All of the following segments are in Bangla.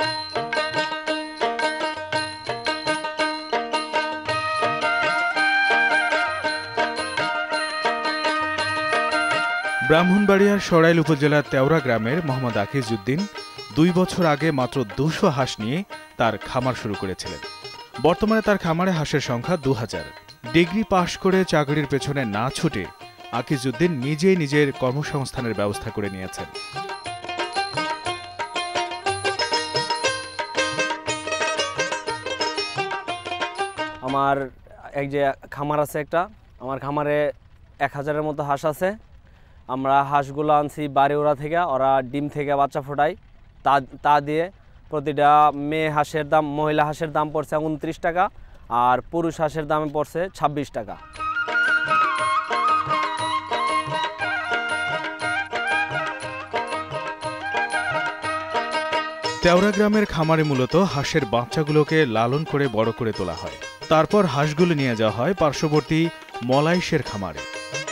ব্রাহ্মণবাড়িয়ার সরাইল উপজেলার তেওরা গ্রামের মোহাম্মদ আকিজ উদ্দিন 2 বছর আগে মাত্র 200 হাঁস নিয়ে তার খামার শুরু করেছিলেন। বর্তমানে তার খামারে হাঁসের সংখ্যা 2000। ডিগ্রি পাশ করে চাকরির পেছনে না ছুটে আকিজ উদ্দিন নিজেই নিজের কর্মসংস্থানের ব্যবস্থা করে নিয়েছেন। আমার এক যে খামার আছে একটা, আমার খামারে 1000-এর মতো হাঁস আছে। আমরা হাঁসগুলো আনছি বাড়িওড়া থেকে, ওরা ডিম থেকে বাচ্চা ফোটায়। তা দিয়ে প্রতিটা মেয়ে হাঁসের দাম, মহিলা হাঁসের দাম পড়ছে 29 টাকা, আর পুরুষ হাঁসের দামে পড়ছে 26 টাকা। তেওরা গ্রামের খামারে মূলত হাঁসের বাচ্চাগুলোকে লালন করে বড় করে তোলা হয়। তারপর হাঁসগুলো নিয়ে যাওয়া হয় পার্শ্ববর্তী মলাইশের খামারে।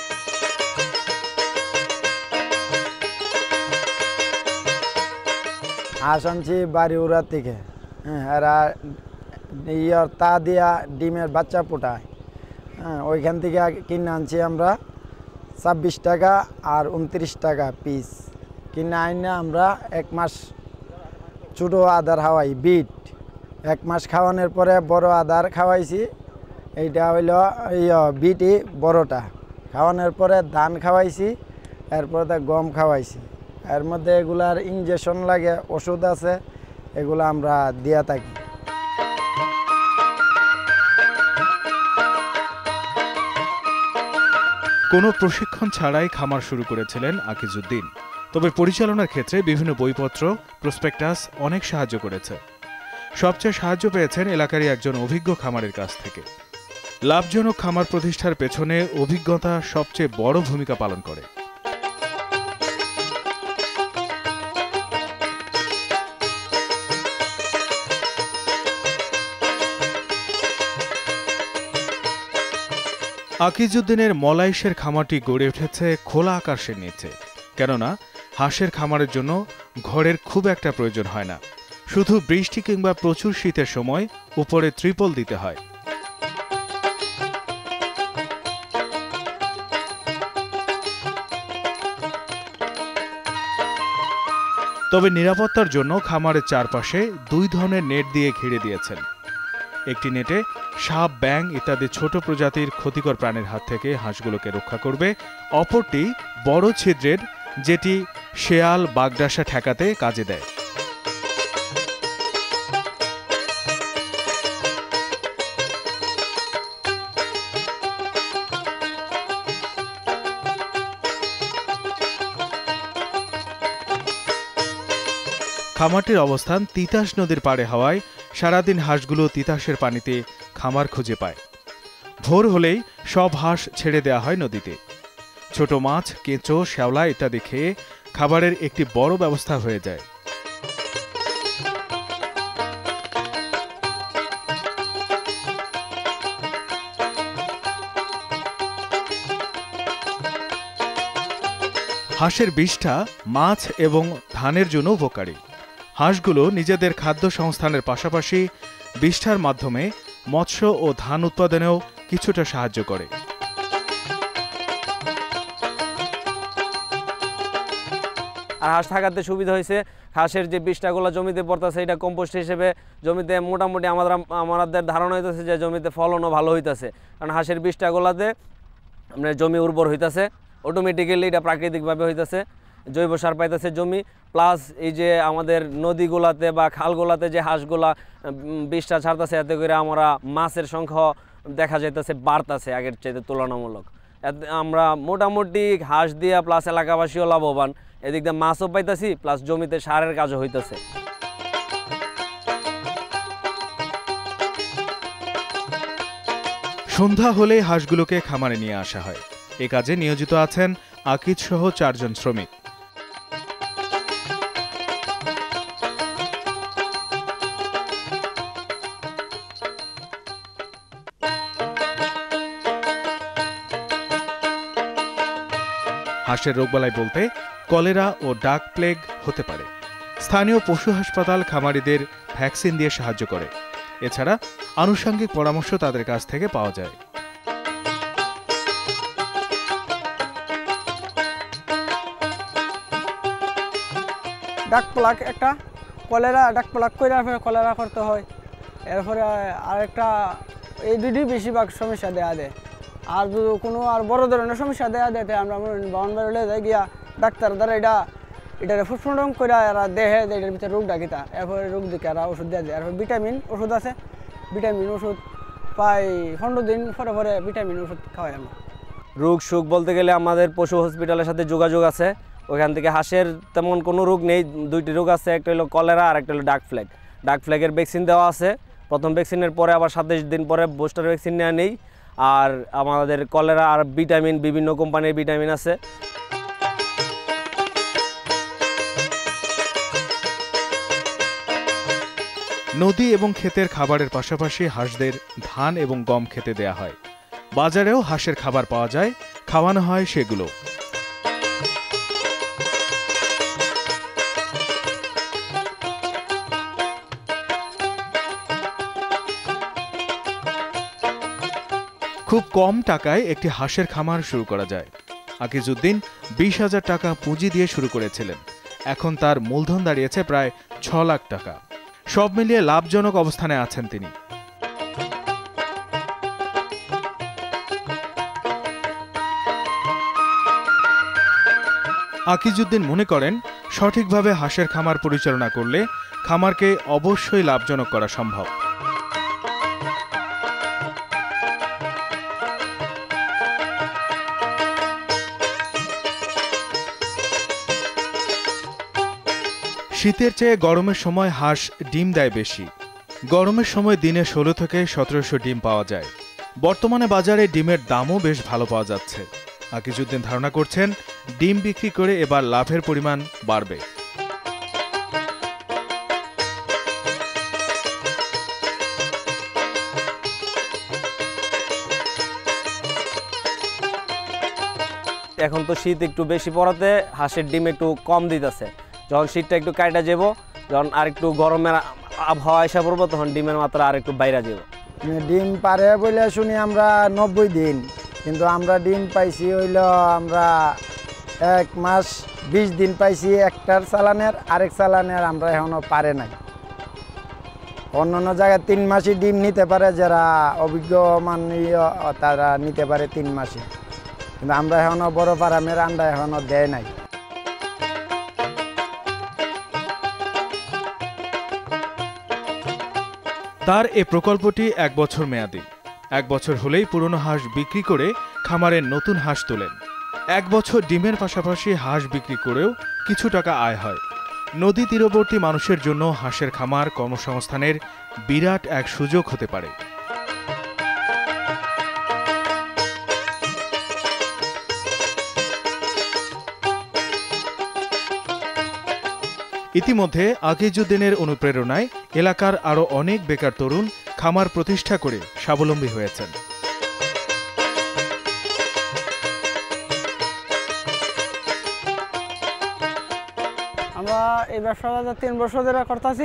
হাঁস আনছি বাড়িউড়া থেকে, এরা তা দিয়া ডিমের বাচ্চা ফোটায়। ওইখান থেকে কিনে আনছি আমরা 26 টাকা আর 29 টাকা পিস। কিনে আইনে আমরা 1 মাস ছোটো আদার খাওয়াই, বিট 1 মাস খাওয়ানোর পরে বড় আদার খাওয়াইছি। এইটা হইল বিটই বড়টা। খাওয়ানোর পরে ধান খাওয়াইছি, এরপরে গম খাওয়াইছি। এর মধ্যে এগুলার ইনজেকশন লাগে, ওষুধ আছে, এগুলো আমরা দিয়া থাকি। কোনো প্রশিক্ষণ ছাড়াই খামার শুরু করেছিলেন আকিজ উদ্দিন। তবে পরিচালনার ক্ষেত্রে বিভিন্ন বইপত্র, প্রসপেক্টাস অনেক সাহায্য করেছে। সবচেয়ে সাহায্য পেয়েছেন এলাকারই একজন অভিজ্ঞ খামারের কাছ থেকে। লাভজনক খামার প্রতিষ্ঠার পেছনে অভিজ্ঞতা সবচেয়ে বড় ভূমিকা পালন করে। আকিজ উদ্দিনের মলাইশের খামারটি গড়ে উঠেছে খোলা আকাশের নিচে। কেননা হাঁসের খামারের জন্য ঘরের খুব একটা প্রয়োজন হয় না, শুধু বৃষ্টি কিংবা প্রচুর শীতের সময় উপরে ত্রিপল দিতে হয়। তবে নিরাপত্তার জন্য খামারের চারপাশে 2 ধরনের নেট দিয়ে ঘিরে দিয়েছেন। একটি নেটে সাপ, ব্যাঙ ইত্যাদি ছোট প্রজাতির ক্ষতিকর প্রাণীর হাত থেকে হাঁসগুলোকে রক্ষা করবে, অপরটি বড় ছিদ্রের, যেটি শেয়াল, বাগডাসা ঠেকাতে কাজে দেয়। খামারটির অবস্থান তিতাস নদীর পাড়ে হওয়ায় সারাদিন হাঁসগুলো তিতাসের পানিতে খামার খুঁজে পায়। ভোর হলেই সব হাঁস ছেড়ে দেওয়া হয় নদীতে। ছোট মাছ, কেঁচো, শ্যাওলা ইত্যাদি খেয়ে খাবারের একটি বড় ব্যবস্থা হয়ে যায়। হাঁসের বিষ্ঠা মাছ এবং ধানের জন্য উপকারী। হাঁসগুলো নিজেদের খাদ্য সংস্থানের পাশাপাশি বিষ্ঠার মাধ্যমে মৎস্য ও ধান উৎপাদনেও কিছুটা সাহায্য করে। আর হাঁস থাকাতে সুবিধা হয়েছে, হাঁসের যে বিষ্ঠাগুলো জমিতে পড়তেছে এটা কম্পোস্ট হিসেবে জমিতে মোটামুটি আমাদের ধারণা হইতেছে যে জমিতে ফলনও ভালো হইতেছে। কারণ হাঁসের বিষ্ঠাগুলাতে আপনার জমি উর্বর হইতেছে, অটোমেটিক্যালি এটা প্রাকৃতিকভাবে হইতেছে, জৈব সার পাইতেছে জমি। প্লাস এই যে আমাদের নদীগুলাতে বা খালগুলাতে যে হাঁসগুলা বিষ্ঠা ছাড়তেছে, এতে করে আমরা মাছের সংখ্যা দেখা যাইতেছে বাড়তেছে আগের চাইতে তুলনামূলক। আমরা মোটামুটি হাঁস দিয়া প্লাস এলাকাবাসীও লাভবান, এদিক দিয়ে মাছও পাইতেছি, প্লাস জমিতে সারের কাজও হইতেছে। সন্ধ্যা হলে হাঁসগুলোকে খামারে নিয়ে আসা হয়। এ কাজে নিয়োজিত আছেন আকিজ সহ 4 জন শ্রমিক। হাঁসের রোগবালাই বলতে কলেরা ও ডাক প্লেগ হতে পারে। স্থানীয় পশু হাসপাতাল খামারিদের ভ্যাকসিন দিয়ে সাহায্য করে। এছাড়া আনুষঙ্গিক পরামর্শ তাদের কাছ থেকে পাওয়া যায়। ডাক প্লাক একটা কলেরা ডাক প্লাক করে কলেরা করতে হয়। এরপরে আরেকটা এই দুটি বেশিরভাগ সমস্যা দেয়া দেয়। আর যদি কোনো আর বড় ধরনের সমস্যা দেয়া দেয় আমরা বাউন্ডারি যাই গিয়া ডাক্তার দ্বারা এটার ফুসফুটন করে এরা দেহে এটার ভিতরে রোগ ডাকিতা, এরপরে রোগ দেখে এরা ওষুধ দেওয়া যায়। এরপর ভিটামিন ওষুধ আছে, ভিটামিন ওষুধ প্রায় 15 দিন পরে পরে ভিটামিন ওষুধ খাওয়াই আমরা। রোগ সুখ বলতে গেলে আমাদের পশু হসপিটালের সাথে যোগাযোগ আছে। ওইখান থেকে হাঁসের তেমন কোনো রোগ নেই, দুইটি রোগ আছে, একটা হলো কলেরা আর একটা হলো ডাক ফ্ল্যাগ। ডাক ফ্ল্যাগের ভ্যাকসিন দেওয়া আছে, প্রথম ভ্যাকসিনের পরে আবার 27 দিন পরে বুস্টার ভ্যাকসিন নেওয়া নেই। আর আমাদের কলেরা আর ভিটামিন বিভিন্ন কোম্পানির ভিটামিন আছে। নদী এবং ক্ষেতের খাবারের পাশাপাশি হাঁসদের ধান এবং গম খেতে দেয়া হয়। বাজারেও হাঁসের খাবার পাওয়া যায়, খাওয়ানো হয় সেগুলো। খুব কম টাকায় একটি হাঁসের খামার শুরু করা যায়। আকিজউদ্দিন 20,000 টাকা পুঁজি দিয়ে শুরু করেছিলেন। এখন তার মূলধন দাঁড়িয়েছে প্রায় 6 লাখ টাকা। সব মিলিয়ে লাভজনক অবস্থানে আছেন তিনি। আকিজউদ্দিন মনে করেন, সঠিকভাবে হাঁসের খামার পরিচালনা করলে খামারকে অবশ্যই লাভজনক করা সম্ভব। শীতের চেয়ে গরমের সময় হাঁস ডিম দেয় বেশি। গরমের সময় দিনে 16 থেকে 1700 ডিম পাওয়া যায়। বর্তমানে বাজারে ডিমের দামও বেশ ভালো পাওয়া যাচ্ছে। আকিজউদ্দিন ধারণা করছেন, ডিম বিক্রি করে এবার লাভের পরিমাণ বাড়বে। এখন তো শীত একটু বেশি পড়াতে হাঁসের ডিম একটু কম দিতেছে। যখন শীতটা একটু কাটা যাব, যখন আর একটু গরমের আবহাওয়া এসে পড়বো, তখন ডিমের মাত্রা আর একটু বাইরে যাব। ডিম পারে বলে শুনি আমরা 90 দিন, কিন্তু আমরা ডিম পাইছি হইল আমরা 1 মাস 20 দিন পাইছি একটার চালানের, আরেক চালানের আমরা এখনো পারে নাই। অন্যান্য জায়গায় 3 মাসই ডিম নিতে পারে, যারা অভিজ্ঞ মানীয় তারা নিতে পারে 3 মাসই, কিন্তু আমরা এখনো বড় ফার্মের আন্ডা এখনো দেয় নাই। তার এ প্রকল্পটি 1 বছর মেয়াদী। 1 বছর হলেই পুরনো হাঁস বিক্রি করে খামারে নতুন হাঁস তোলেন। 1 বছর ডিমের পাশাপাশি হাঁস বিক্রি করেও কিছু টাকা আয় হয়। নদী তীরবর্তী মানুষের জন্য হাঁসের খামার কর্মসংস্থানের বিরাট এক সুযোগ হতে পারে। ইতিমধ্যে আকিজউদ্দিনের অনুপ্রেরণায় এলাকার আরও অনেক বেকার তরুণ খামার প্রতিষ্ঠা করে স্বাবলম্বী হয়েছেন। আমরা এই ব্যবসাটা 3 বছর ধরে করতেছি।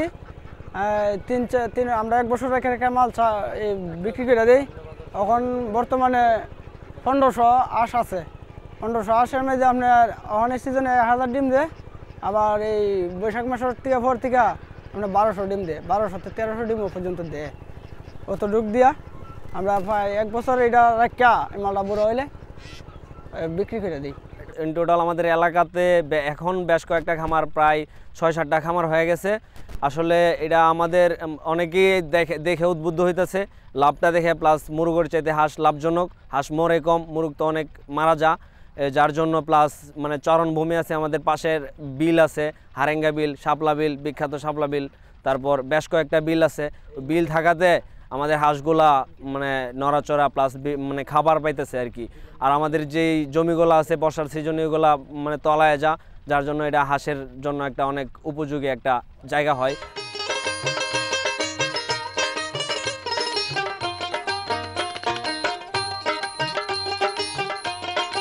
আমরা 1 বছর রেখে মাল বিক্রি করে দিই। এখন বর্তমানে 1500 হাঁস আছে। 1500 হাঁসের মধ্যে আপনার এখন সিজনে 1000 ডিম দেয়। আবার এই বৈশাখ মাসের থেকে পর থেকে আমরা 1200 ডিম দেয়, 1200 থেকে 1300 ডিম পর্যন্ত দেয়। অত ডুক দিয়া আমরা প্রায় 1 বছর এটা রাখা এই মালটা বড় হইলে বিক্রি করে দিই। ইন টোটাল আমাদের এলাকাতে এখন বেশ কয়েকটা খামার, প্রায় 6-7টা খামার হয়ে গেছে। আসলে এটা আমাদের অনেকেই দেখে উদ্বুদ্ধ হইতেছে, লাভটা দেখে, প্লাস মুরগের চাইতে হাঁস লাভজনক। হাঁস মরে কম, মুরগ তো অনেক মারা যা, যার জন্য প্লাস মানে চরণভূমি আছে, আমাদের পাশের বিল আছে, হারেঙ্গা বিল, শাপলা বিল, বিখ্যাত শাপলা বিল, তারপর বেশ কয়েকটা বিল আছে। বিল থাকাতে আমাদের হাঁসগুলা মানে নড়াচড়া প্লাস মানে খাবার পাইতেছে আর কি। আর আমাদের যেই জমিগুলো আছে বর্ষার সিজনে ওগুলা মানে তলায় যা, যার জন্য এটা হাঁসের জন্য একটা অনেক উপযোগী একটা জায়গা হয়।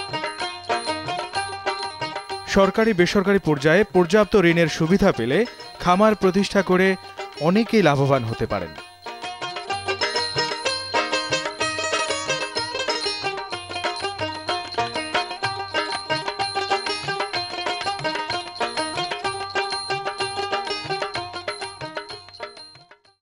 সরকারি বেসরকারি পর্যায়ে পর্যাপ্ত ঋণের সুবিধা পেলে খামার প্রতিষ্ঠা করে অনেকেই লাভবান হতে পারেন।